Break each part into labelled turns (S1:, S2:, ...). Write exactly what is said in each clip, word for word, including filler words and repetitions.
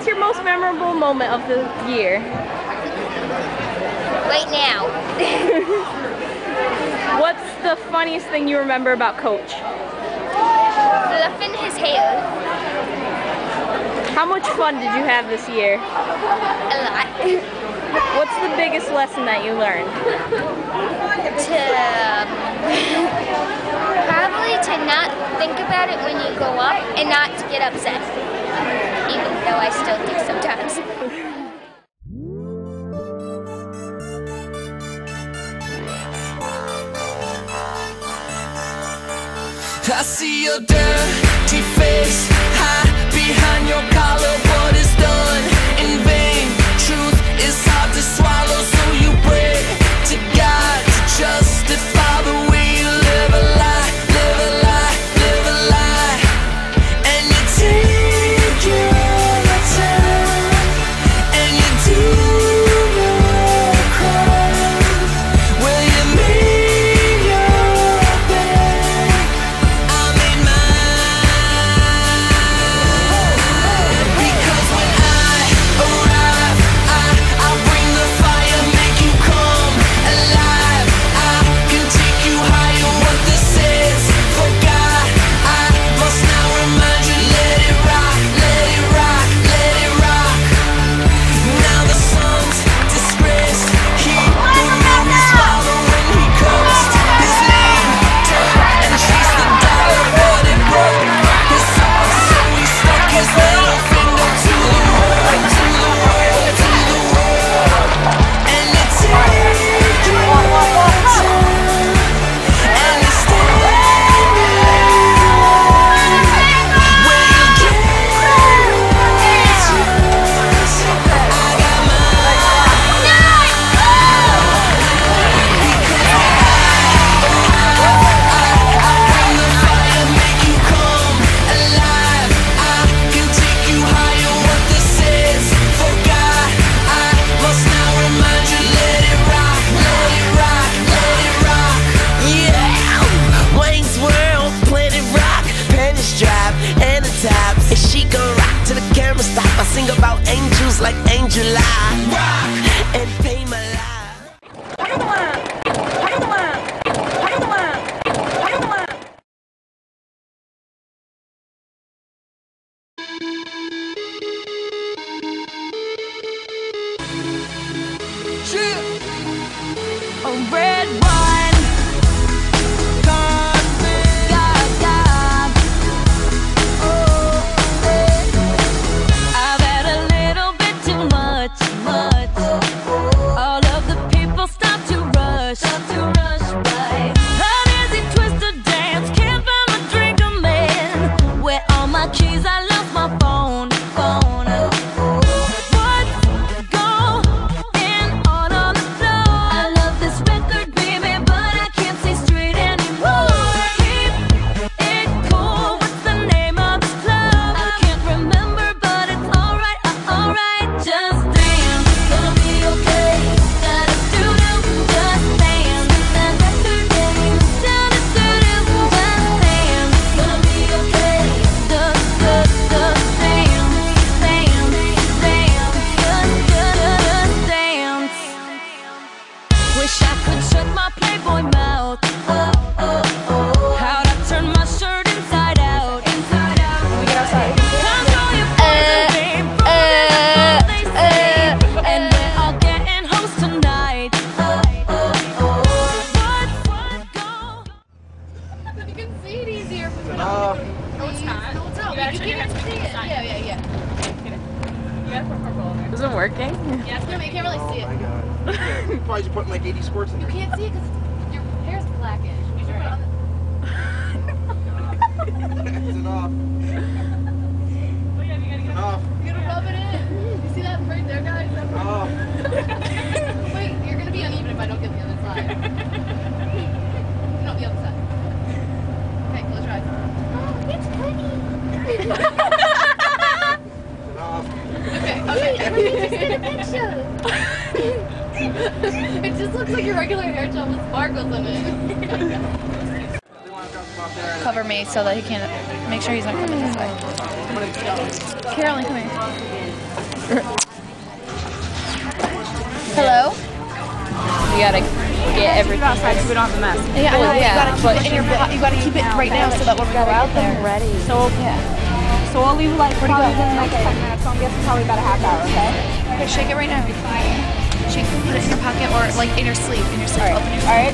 S1: what's your most memorable moment of the year?
S2: Right now.
S1: What's the funniest thing you remember about Coach?
S2: Fluffing his hair.
S1: How much fun did you have this year?
S2: A lot.
S1: What's the biggest lesson that you learned?
S2: To probably to not think about it when you go up and not to get upset, even though I still do sometimes.
S3: I see your dirty face hide behind your collar. What is done in vain? Truth is hard to swallow, so you pray to God to justify the way you live a lie, live a lie, live a lie. And you take your time, and you do your crime. Will you make your bed? I made mine. Because when I arrive, I, I bring the fire, make you come alive. I can take you higher, what this is. For God, I must now remind you, let it rock, let it rock, let it rock. Now the sun's disgraced, he who knew his father when he cursed his name turned and chased the dollar, but it broke his soul, so he stuck his little finger to the world, to the world, to the world. And you take your time, and you stand where you get what's yours. I got mine. I bring the fire, make you come alive. I can take you higher, what this is. For God, I must now remind you, let it rock, let it rock, let it rock. Yeah, Wayne's World, Planet Rock, Pennies Drive, and the Tops. And she gon' rock till the camera stop. I sing about angels like Angel I rock and pay my life.
S1: A red wine. God, God. Oh, I've had a little bit too much, much. All of the people stop to rush, stop to rush by. How does he twist a dance? Can't find my drink, a man. Where all my keys? I lost my phone, phone. What's going on on the floor? I love this record, baby, but I can't see straight anymore. Keep it cool. What's the name of this club? I can't remember, but it's alright, uh, alright. Just dance, gonna be okay. Gotta do do, just dance. That record game, down to do do, just dance. Gonna be okay. Just, just, just dance, dance, dance. Just, just, dance. Wish I could shut my Playboy mouth. Oh, oh, oh. How'd I turn my shirt inside out? Inside out. We get outside. Come on, you boys, babe. They say. And we're all getting hoes tonight. Oh, oh, oh. What's, what's going?
S4: You can see it easier from the
S5: Uh,
S4: No, it's not. No, it's not.
S6: You gotta
S4: You
S6: turn your
S4: can't
S6: head
S4: see
S6: to the
S4: it.
S6: side.
S4: Yeah, yeah, yeah.
S6: You gotta put purple in there.
S1: Is it working?
S6: Yes,
S4: No, but you can't really see
S5: oh my
S4: it.
S5: god. You probably just putting like eighty squirts in
S4: You
S5: there.
S4: can't see it because your hair's blackish. You should put it on
S5: It's enough.
S6: Oh, yeah, you gotta
S5: It's
S6: get
S5: enough.
S4: the... You're gonna rub it in. You see that right there, guys? That
S5: Enough.
S4: Wait, you're gonna be uneven if I don't get the other side. No, the other side. Okay, close your eyes. Oh, it's pretty.
S5: Enough.
S4: Okay, okay. It just looks like your regular hair gel with sparkles in it.
S5: They want to drop them off there.
S4: cover me so that he can't. Make sure he's not coming this way. Carolyn, come here. Hello.
S6: We gotta get everything outside so we don't have a mess.
S4: Yeah, I know.
S6: Well, yeah,
S4: you gotta keep
S6: but
S4: it in your. po- You gotta keep it right now so that when we go out there.
S6: ready.
S4: So yeah.
S6: So we'll leave like probably within the next ten minutes. So I'm guessing probably about a half hour. Okay.
S4: Okay, shake it right now. Shake it. Put it in your pocket or like in your sleeve. In your sleeve. Open your sleeve.
S6: All right.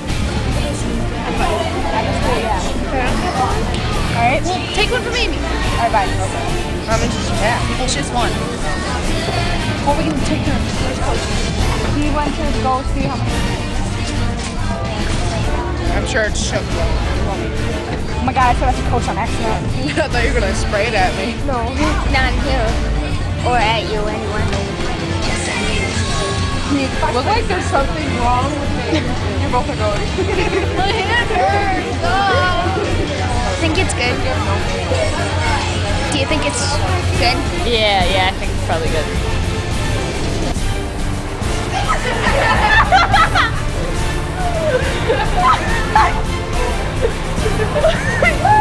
S6: All right.
S4: Take one from Amy.
S6: All right. Bye. Okay.
S4: I'm just yeah. Well, she has one. Or we can take her.
S6: He went to go see how many.
S7: I'm sure it's shook.
S6: Oh my god! I said that's a coach on accident.
S7: I thought you were gonna spray it at me.
S2: No, not here. Or at you, anyone.
S7: Look like there's something wrong with me. You both are going.
S4: My hand hurts. Oh.
S2: I think it's good. Do you think it's good?
S6: Yeah, yeah. I think it's probably good.
S4: Oh